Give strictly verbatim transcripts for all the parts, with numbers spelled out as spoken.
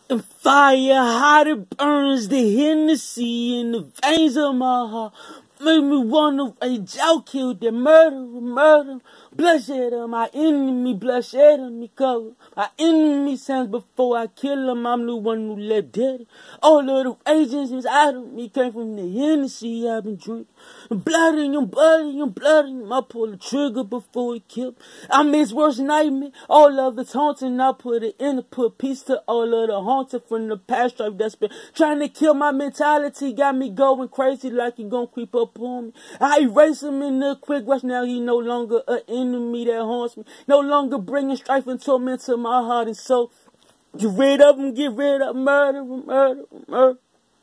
The fire hot, it burns the Hennessy in the veins of my heart. Make me wanna rage out, kill the murder, murder. Bloodshed of my enemy, bloodshed of me cover. My enemy sins before I kill him, I'm the one who let dead. All of the agents inside of me came from the Hennessy I've been drinking. Blood in your blood in your blood in I pull the trigger before it kill. I'm his worst nightmare, all of it's haunting. I put it in to put peace to all of the haunted from the past life that's been trying to kill my mentality. Got me going crazy like he gon' creep up on me. I erase him in the quick rush, now he no longer an enemy that haunts me. No longer bringing strife and torment to my heart and soul. Get rid of him, get rid of murder, murder, murder.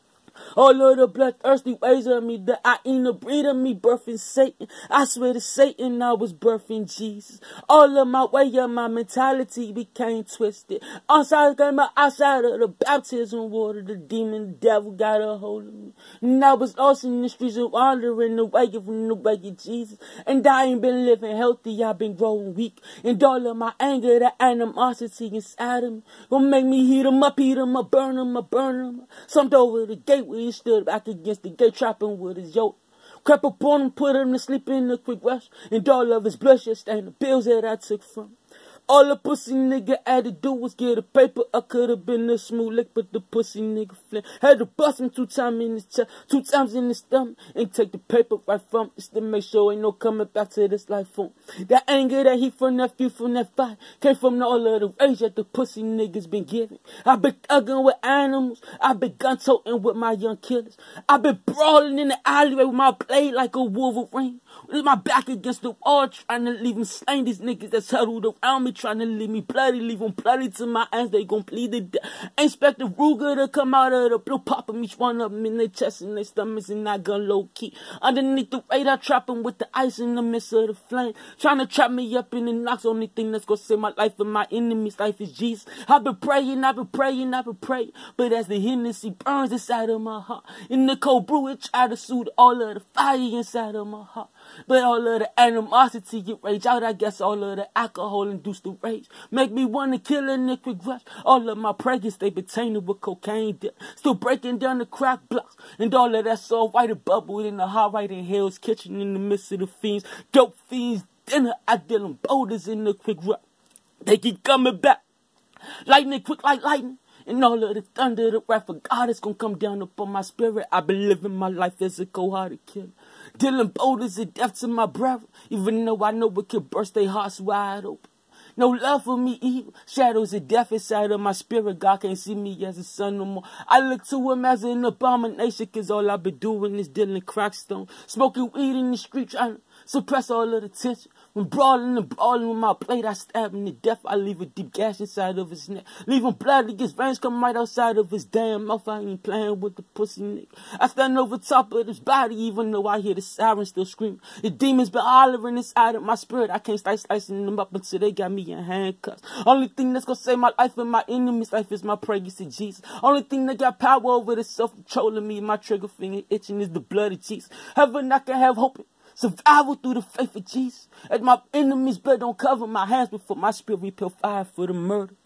All of the bloodthirsty ways of me, that I ain't a breed of me birthing Satan. I swear to Satan I was birthing Jesus. All of my way of my mentality became twisted. Outside came out outside of the baptism water, the demon, the devil got a hold of me. And I was lost in the streets of wandering away from the way of Jesus. And I ain't been living healthy, I've been growing weak. And all of my anger, the animosity inside of me, gonna make me heat him up, heat him up, burn him up, burn him up. Something over the gate where he stood back against the gate, trapping with his yoke. Crept upon him, put him to sleep in a quick rush, and all of his bloodshed stained the bills that I took from him. All the pussy nigga had to do was get a paper. I could have been a smooth lick, but the pussy nigga flip. Had to bust him two times in his chest, two times in his stomach, and take the paper right from him, just to make sure ain't no coming back to this life for him. That anger, that heat from that few, from that fight, came from all of the rage that the pussy niggas been giving. I been thugging with animals, I been gun toting with my young killers. I been brawling in the alleyway with my blade like a Wolverine. With my back against the wall, trying to leave him slain. These niggas that's huddled around me, trying to leave me bloody, leave them bloody to my hands. They gon' plead the death. Inspector Ruger to come out of the blue, popping each one of them in their chest and their stomachs, and I gun low key. Underneath the radar, trapping with the ice in the midst of the flame, trying to trap me up in the knocks. Only thing that's gonna save my life and my enemy's life is Jesus. I've been praying, I've been praying, I've been praying, but as the Hennessy burns inside of my heart, in the cold brew, it try to soothe all of the fire inside of my heart. But all of the animosity get rage out, I guess all of the alcohol induced the rage. Make me want to kill a quick rush. All of my preggers, they been tainted with cocaine dip. Still breaking down the crack blocks. And all of that soft white bubbled in the hot right in Hell's Kitchen in the midst of the fiends. Dope fiends, dinner, I deal them boulders in the quick rush. They keep coming back. Lightning quick like lightning. And all of the thunder, the wrath of God is gonna come down upon my spirit. I've been living my life as a cold-hearted killer. Dealing boulders of death to my brother, even though I know it could burst their hearts wide open. No love for me evil, shadows of death inside of my spirit. God can't see me as a son no more. I look to him as an abomination, cause all I've been doing is dealing crackstone. Smoking weed in the street, trying to suppress all of the tension. When brawling and brawling with my blade, I stab him to death. I leave a deep gash inside of his neck. Leave him bloody, his veins come right outside of his damn mouth. I ain't playing with the pussy nigga. I stand over top of his body, even though I hear the siren still screaming. The demons been hollering inside of my spirit. I can't start slicing them up until they got me in handcuffs. Only thing that's gonna save my life and my enemy's life is my praise to Jesus. Only thing that got power over the self-controlling me, my trigger finger itching, is the blood of Jesus. Heaven, I can have hope. Survival through the faith of Jesus. As my enemy's blood don't cover my hands before my spirit repel fire for the murder.